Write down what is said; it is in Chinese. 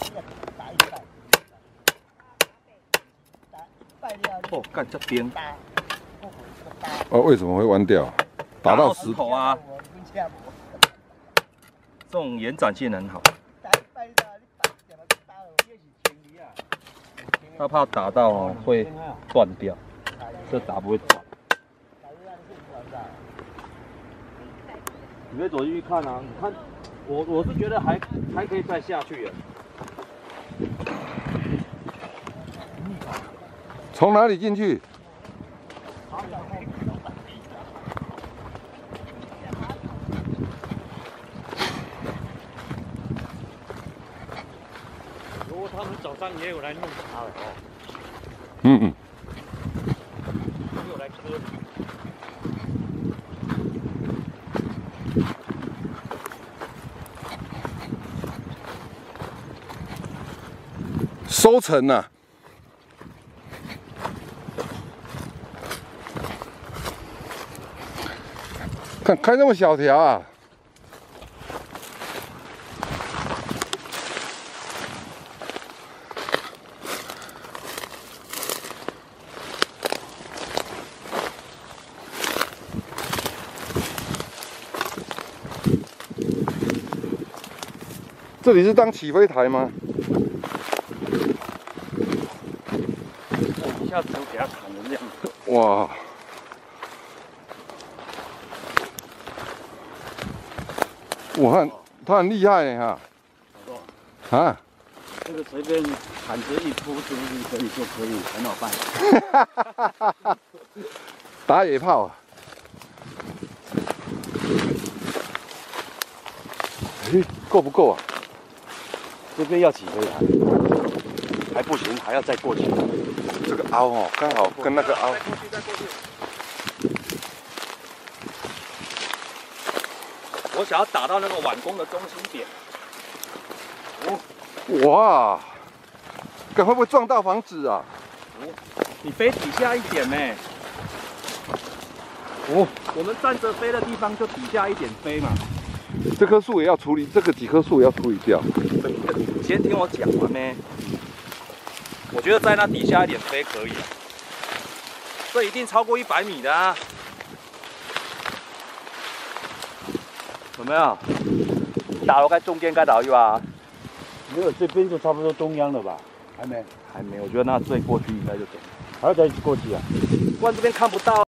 哦，干这边。 哦，为什么会弯掉？打到石头啊。这种延展性很好。他怕打到哦会断掉，这打不会断。你可以走进去看啊，你看，我是觉得还可以再下去耶。 从哪里进去？ 如果他们早上也有来弄茶了哦。 嗯。 也有来割。 收成呐、看开那么小条啊！这里是当起飞台吗？ 一下子就给它砍成这样子。 哇！哇，他很厉害哈！啊！ 这个随便砍直一铺出去可以就可以很好办。 打野炮啊！诶，够不够啊？ 这边要起飞台，还不行，还要再过去。 这个凹哦，刚好跟那个凹。 我想要打到那个碗弓的中心点。 哇！看会不会撞到房子啊？ 你飞底下一点呢？我们站着飞的地方就底下一点飞嘛。 这棵树也要处理，这个几棵树也要处理掉。 你先听我讲完呢。我觉得在那底下一点飞可以，这一定超过100米的啊。有没有？打了该中间该打一把。 没有，这边就差不多中央了吧？还没， 还没，我觉得那最过去应该就中， 还要再过去啊？ 不然这边看不到。